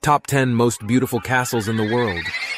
Top 10 most beautiful castles in the world.